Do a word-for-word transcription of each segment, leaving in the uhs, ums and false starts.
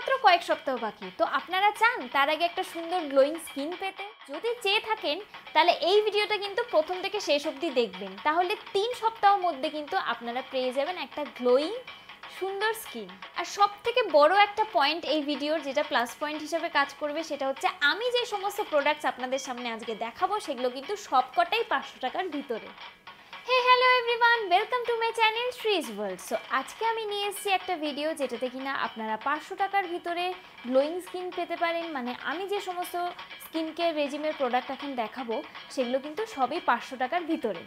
মাত্র কয়েক সপ্তাহ বাকি। তো আপনারা চান তার আগে একটা সুন্দর গ্লোয়িং স্কিন পেতে? যদি চেয়ে থাকেন তাহলে এই ভিডিওটা কিন্তু প্রথম থেকে শেষ অবধি দেখবেন, তাহলে তিন সপ্তাহের মধ্যে কিন্তু আপনারা পেয়ে যাবেন একটা গ্লোয়িং সুন্দর স্কিন। আর সব থেকে বড় একটা পয়েন্ট এই ভিডিওর, যেটা প্লাস পয়েন্ট হিসেবে কাজ করবে, সেটা হচ্ছে আমি যে সমস্ত প্রোডাক্টস আপনাদের সামনে আজকে দেখাবো সেগুলো কিন্তু সবকটাই পাঁচশো টাকার ভিতরে। Hey hello everyone, welcome to my channel Sreej world. So আজকে আমি নিয়ে এসেছি একটা ভিডিও যেটাতে কিনা আপনারা পাঁচশো টাকার ভিতরে গ্লোয়িং স্কিন পেতে পারেন। মানে আমি যে সমস্ত স্কিন কেয়ার রেজিমের প্রোডাক্ট এখন দেখাবো সেগুলো কিন্তু সবই পাঁচশো টাকার ভিতরে।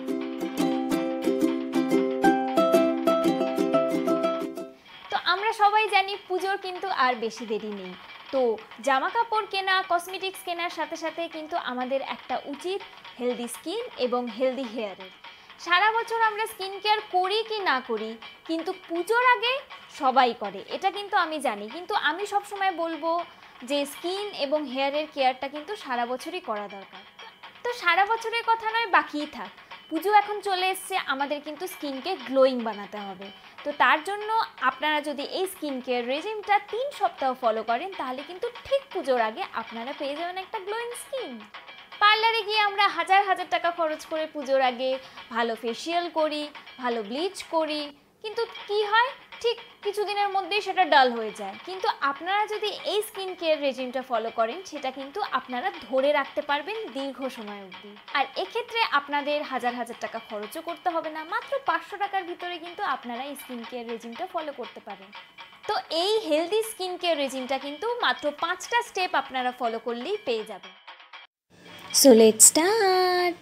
তো আমরা সবাই জানি পুজোর কিন্তু আর বেশি দেরি নেই। তো জামা কাপড় কেনা, কসমেটিক্স কেনার সাথে সাথে কিন্তু আমাদের একটা উচিত হেলদি স্কিন এবং হেলদি হেয়ারের। সারা বছর আমরা স্কিন কেয়ার করি কি না করি, কিন্তু পুজোর আগে সবাই করে, এটা কিন্তু আমি জানি। কিন্তু আমি সবসময় বলবো যে স্কিন এবং হেয়ারের কেয়ারটা কিন্তু সারা বছরই করা দরকার। তো সারা বছরের কথা নয়, বাকিই থাক, পুজো এখন চলে এসছে, আমাদের কিন্তু স্কিনকে গ্লোয়িং বানাতে হবে। তো তার জন্য আপনারা যদি এই স্কিন কেয়ার রেজিমটা তিন সপ্তাহ ফলো করেন তাহলে কিন্তু ঠিক পুজোর আগে আপনারা পেয়ে যাবেন একটা গ্লোয়িং স্কিন। পার্লারে গিয়ে আমরা হাজার হাজার টাকা খরচ করে পুজোর আগে ভালো ফেসিয়াল করি, ভালো ব্লিচ করি, কিন্তু কি হয়, ঠিক কিছুদিনের মধ্যেই সেটা ডাল হয়ে যায়। কিন্তু আপনারা যদি এই স্কিন কেয়ার রেজিমটা ফলো করেন সেটা কিন্তু আপনারা ধরে রাখতে পারবেন দীর্ঘ সময় অবধি। আর এক্ষেত্রে আপনাদের হাজার হাজার টাকা খরচও করতে হবে না, মাত্র পাঁচশো টাকার ভিতরে কিন্তু আপনারা এই স্কিন কেয়ার রেজিমটা ফলো করতে পারেন। তো এই হেলদি স্কিন কেয়ার রেজিমটা কিন্তু মাত্র পাঁচটা স্টেপ আপনারা ফলো করলেই পেয়ে যাবেন। So let's start.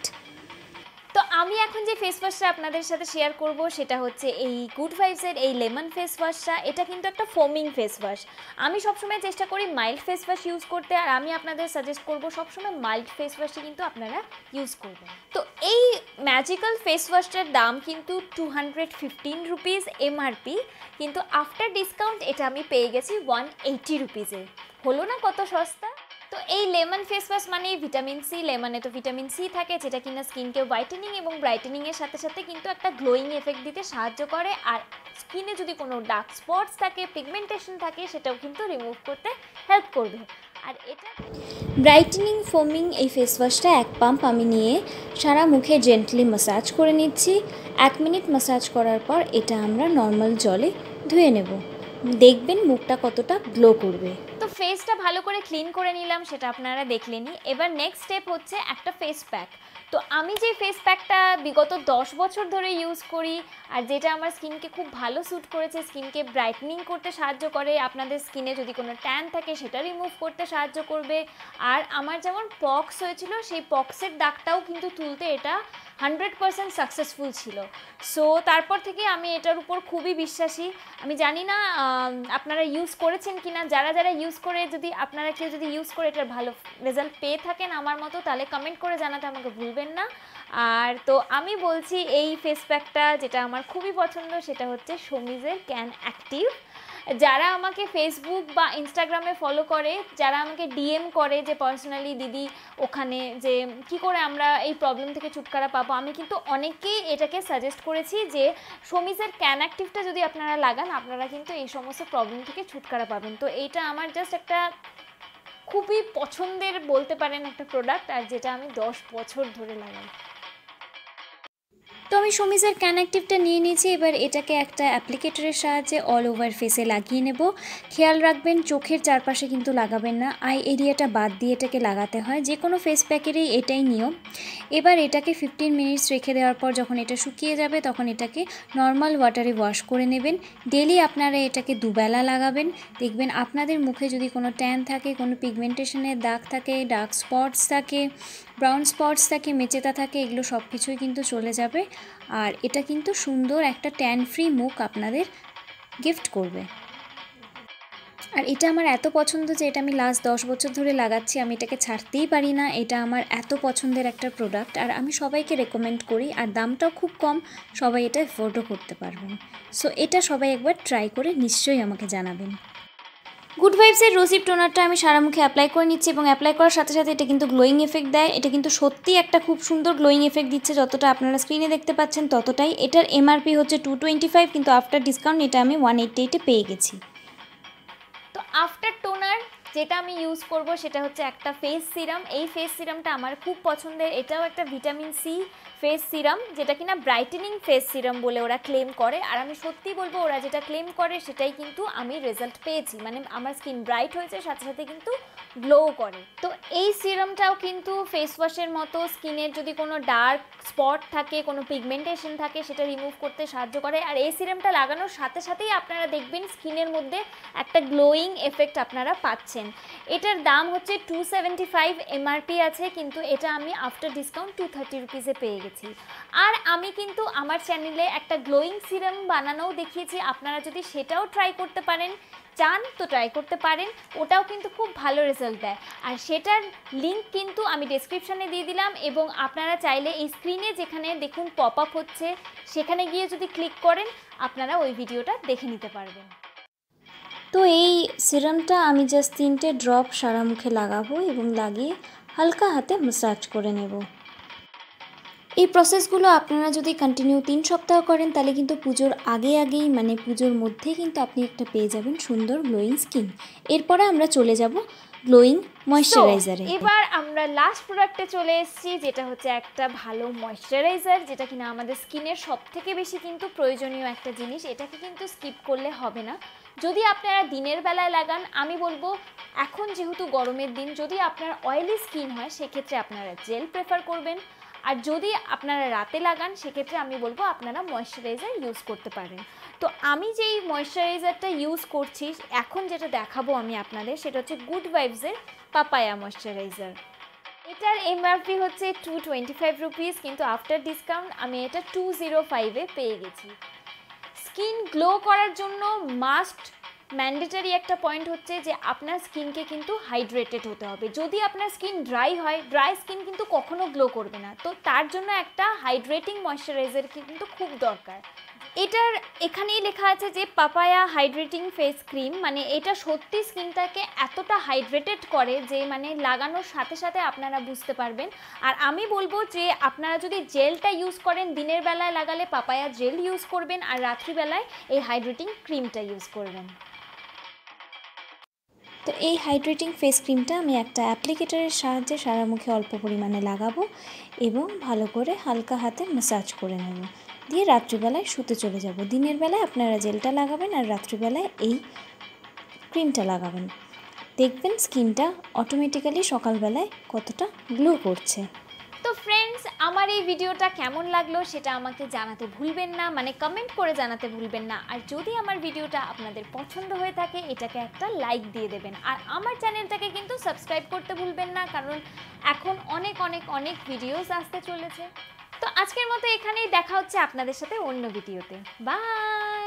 তো আমি এখন যে ফেস ওয়াশটা আপনাদের সাথে শেয়ার করব সেটা হচ্ছে এই গুড ভাইবসের এই লেমন ফেস ওয়াশটা। এটা কিন্তু একটা ফোমিং ফেস ওয়াশ। আমি সবসময় চেষ্টা করি মাইল্ড ফেস ওয়াশ ইউজ করতে, আর আমি আপনাদের সাজেস্ট করব সবসময় মাইল্ড ফেস ওয়াশই কিন্তু আপনারা ইউজ করবেন। তো এই ম্যাজিক্যাল ফেস ওয়াশটার দাম কিন্তু two hundred fifteen rupees MRP, কিন্তু আফটার ডিসকাউন্ট এটা আমি পেয়ে গেছি ওয়ান এইটি রুপিসে। হলো না কত সস্তা? তো এই লেমন ফেস ওয়াশ মানে ভিটামিন সি, লেমনে তো ভিটামিন সি থাকে, যেটা কিনা স্কিনকে হোয়াইটেনিং এবং ব্রাইটেনিংয়ের সাথে সাথে কিন্তু একটা গ্লোয়িং এফেক্ট দিতে সাহায্য করে। আর স্কিনে যদি কোনো ডার্ক স্পটস থাকে, পিগমেন্টেশন থাকে, সেটাও কিন্তু রিমুভ করতে হেল্প করবে। আর এটা ব্রাইটেনিং ফোমিং এই ফেস ওয়াশটা এক পাম্প আমি নিয়ে সারা মুখে জেন্টলি ম্যাসাজ করে নিচ্ছি। এক মিনিট ম্যাসাজ করার পর এটা আমরা নর্মাল জলে ধুয়ে নেব, দেখবেন মুখটা কতটা গ্লো করবে। তো ফেসটা ভালো করে ক্লিন করে নিলাম, সেটা আপনারা দেখলেনই। এবার নেক্সট স্টেপ হচ্ছে একটা ফেস প্যাক। তো আমি যে ফেস প্যাকটা বিগত দশ বছর ধরে ইউজ করি, আর যেটা আমার স্কিনকে খুব ভালো স্যুট করেছে, স্কিনকে ব্রাইটনিং করতে সাহায্য করে, আপনাদের স্কিনে যদি কোনো ট্যান থাকে সেটা রিমুভ করতে সাহায্য করবে। আর আমার যেমন পক্স হয়েছিল, সেই পক্সের দাগটাও কিন্তু তুলতে এটা হান্ড্রেড পারসেন্ট সাকসেসফুল ছিল। সো তারপর থেকে আমি এটার উপর খুবই বিশ্বাসী। আমি জানি না আপনারা ইউজ করেছেন কি না, যারা যারা ইউজ করে, যদি আপনারা কেউ যদি ইউজ করে এটার ভালো রেজাল্ট পেয়ে থাকেন আমার মতো, তাহলে কমেন্ট করে জানাতে আমাকে ভুলবেন না। আর তো আমি বলছি এই ফেস প্যাকটা যেটা আমার খুবই পছন্দ সেটা হচ্ছে শমিজের ক্যান অ্যাক্টিভ। যারা আমাকে ফেসবুক বা ইনস্টাগ্রামে ফলো করে, যারা আমাকে ডিএম করে যে পার্সোনালি দিদি ওখানে যে কি করে আমরা এই প্রবলেম থেকে ছুটকারা পাবো, আমি কিন্তু অনেকেই এটাকে সাজেস্ট করেছি যে শমিজের ক্যান অ্যাক্টিভটা যদি আপনারা লাগান আপনারা কিন্তু এই সমস্ত প্রবলেম থেকে ছুটকারা পাবেন। তো এইটা আমার জাস্ট একটা খুবই পছন্দের বলতে পারেন একটা প্রোডাক্ট, আর যেটা আমি দশ বছর ধরে লাগাই। তো আমি শমিজের ক্যান অ্যাক্টিভটা নিয়ে নিয়েছি। এবার এটাকে একটা অ্যাপ্লিকেটরের সাহায্যে অল ওভার ফেসে লাগিয়ে নেব। খেয়াল রাখবেন চোখের চারপাশে কিন্তু লাগাবেন না, আই এরিয়াটা বাদ দিয়ে এটাকে লাগাতে হয়, যে কোনো ফেস প্যাকেরই এটাই নিয়ম। এবার এটাকে ফিফটিন মিনিটস রেখে দেওয়ার পর যখন এটা শুকিয়ে যাবে তখন এটাকে নর্মাল ওয়াটারে ওয়াশ করে নেবেন। ডেলি আপনারা এটাকে দুবেলা লাগাবেন, দেখবেন আপনাদের মুখে যদি কোনো ট্যান থাকে, কোনো পিগমেন্টেশনের দাগ থাকে, ডার্ক স্পটস থাকে, ব্রাউন স্পটস থাকে, মেচেতা থাকে, এগুলো সব কিছুই কিন্তু চলে যাবে। আর এটা কিন্তু সুন্দর একটা ট্যান ফ্রি মুখ আপনাদের গিফট করবে। আর এটা আমার এত পছন্দ যে এটা আমি লাস্ট দশ বছর ধরে লাগাচ্ছি, আমি এটাকে ছাড়তেই পারি না। এটা আমার এত পছন্দের একটা প্রোডাক্ট, আর আমি সবাইকে রেকমেন্ড করি, আর দামটাও খুব কম, সবাই এটা অ্যাফোর্ডও করতে পারবেন। সো এটা সবাই একবার ট্রাই করে নিশ্চয়ই আমাকে জানাবেন। গুড ভাইবসের রোসিপ টোনারটা আমি সারা মুখে অ্যাপ্লাই করে নিচ্ছি, এবং অ্যাপ্লাই করার সাথে সাথে এটা কিন্তু গ্লোয়িং এফেক্ট দেয়। এটা কিন্তু সত্যিই একটা খুব সুন্দর গ্লোয়িং এফেক্ট দিচ্ছে, যতটা আপনারা স্ক্রিনে দেখতে পাচ্ছেন ততটাই। এটার এমআরপি হচ্ছে টু টোয়েন্টি ফাইভ, কিন্তু আফটার ডিসকাউন্ট এটা আমি ওয়ান এইটটি এইটে পেয়ে গেছি। তো আফটার টোনার যেটা আমি ইউজ করব সেটা হচ্ছে একটা ফেস সিরাম। এই ফেস সিরামটা আমার খুব পছন্দের, এটাও একটা ভিটামিন সি ফেস সিরাম, যেটা কিনা ব্রাইটেনিং ফেস সিরাম বলে ওরা ক্লেম করে। আর আমি সত্যি বলবো ওরা যেটা ক্লেম করে সেটাই কিন্তু আমি রেজাল্ট পেয়েছি, মানে আমার স্কিন ব্রাইট হয়েছে, সাথে সাথে কিন্তু গ্লো করে। তো এই সিরামটাও কিন্তু ফেস ওয়াশের মতো স্কিনের যদি কোনো ডার্ক স্পট থাকে, কোনো পিগমেন্টেশন থাকে, সেটা রিমুভ করতে সাহায্য করে। আর এই সিরামটা লাগানোর সাথে সাথেই আপনারা দেখবেন স্কিনের মধ্যে একটা গ্লোয়িং এফেক্ট আপনারা পাচ্ছেন। এটার দাম হচ্ছে টু সেভেন্টি ফাইভ এমআরপি আছে, কিন্তু এটা আমি আফটার ডিসকাউন্ট টু থার্টি রুপিসে পেয়ে গেছি। আর আমি কিন্তু আমার চ্যানেলে একটা গ্লোয়িং সিরাম বানানোও দেখিয়েছি, আপনারা যদি সেটাও ট্রাই করতে পারেন চান তো ট্রাই করতে পারেন, ওটাও কিন্তু খুব ভালো রেজাল্ট দেয়। আর সেটার লিঙ্ক কিন্তু আমি ডেসক্রিপশানে দিয়ে দিলাম, এবং আপনারা চাইলে এই স্ক্রিনে যেখানে দেখুন পপ আপ হচ্ছে সেখানে গিয়ে যদি ক্লিক করেন আপনারা ওই ভিডিওটা দেখে নিতে পারবেন। তো এই সিরামটা আমি জাস্ট তিনটে ড্রপ সারা মুখে লাগাবো এবং লাগিয়ে হালকা হাতে ম্যাসাজ করে নেব। এই প্রসেসগুলো আপনারা যদি কন্টিনিউ তিন সপ্তাহ করেন তাহলে কিন্তু পুজোর আগে আগেই মানে পুজোর মধ্যেই কিন্তু আপনি একটা পেয়ে যাবেন সুন্দর গ্লোয়িং স্কিন। এরপরে আমরা চলে যাব গ্লোয়িং ময়শ্চারাইজারে। এবার আমরা লাস্ট প্রোডাক্টে চলে এসেছি, যেটা হচ্ছে একটা ভালো ময়শ্চারাইজার, যেটা কিনা আমাদের স্কিনের সব থেকে বেশি কিন্তু প্রয়োজনীয় একটা জিনিস। এটাকে কিন্তু স্কিপ করলে হবে না। যদি আপনারা দিনের বেলায় লাগান, আমি বলবো এখন যেহেতু গরমের দিন, যদি আপনার অয়েলি স্কিন হয় সেক্ষেত্রে আপনারা জেল প্রেফার করবেন, আর যদি আপনারা রাতে লাগান সেক্ষেত্রে আমি বলবো আপনারা ময়শ্চারাইজার ইউজ করতে পারেন। তো আমি যেই ময়শ্চারাইজারটা ইউজ করছি এখন, যেটা দেখাবো আমি আপনাদের, সেটা হচ্ছে গুড ভাইবসের পাপায়া ময়শ্চারাইজার। এটার এমআরপি হচ্ছে টু টোয়েন্টি ফাইভ রুপিস, কিন্তু আফটার ডিসকাউন্ট আমি এটা টু জিরো ফাইভে পেয়ে গেছি। স্কিন গ্লো করার জন্য মাস্ট ম্যান্ডেটারি একটা পয়েন্ট হচ্ছে যে আপনার স্কিনকে কিন্তু হাইড্রেটেড হতে হবে। যদি আপনার স্কিন ড্রাই হয়, ড্রাই স্কিন কিন্তু কখনো গ্লো করবে না, তো তার জন্য একটা হাইড্রেটিং ময়শ্চারাইজার কিন্তু খুব দরকার। এটার এখানেই লেখা আছে যে পাপায়া হাইড্রেটিং ফেস ক্রিম, মানে এটা সত্যি স্কিনটাকে এতটা হাইড্রেটেড করে যে মানে লাগানোর সাথে সাথে আপনারা বুঝতে পারবেন। আর আমি বলবো যে আপনারা যদি জেলটা ইউজ করেন দিনের বেলায় লাগালে পাপায়া জেল ইউজ করবেন, আর রাত্রিবেলায় এই হাইড্রেটিং ক্রিমটা ইউজ করবেন। তো এই হাইড্রেটিং ফেস ক্রিমটা আমি একটা অ্যাপ্লিকেটারের সাহায্যে সারা মুখে অল্প পরিমাণে লাগাবো এবং ভালো করে হালকা হাতে ম্যাসাজ করে নেব, দিয়ে রাত্রিবেলায় শুতে চলে যাব। দিনের বেলায় আপনারা জেলটা লাগাবেন আর রাত্রিবেলায় এই ক্রিমটা লাগাবেন, দেখবেন স্কিনটা অটোমেটিক্যালি সকালবেলায় কতটা গ্লো করছে। তো ফ্রেন্ডস, আমার এই ভিডিওটা কেমন লাগলো সেটা আমাকে জানাতে ভুলবেন না, মানে কমেন্ট করে জানাতে ভুলবেন না। আর যদি আমার ভিডিওটা আপনাদের পছন্দ হয়ে থাকে এটাকে একটা লাইক দিয়ে দেবেন, আর আমার চ্যানেলটাকে কিন্তু সাবস্ক্রাইব করতে ভুলবেন না, কারণ এখন অনেক অনেক অনেক ভিডিওস আসতে চলেছে। তো আজকের মতো এখানেই, দেখা হচ্ছে আপনাদের সাথে অন্য ভিডিওতে। বাই।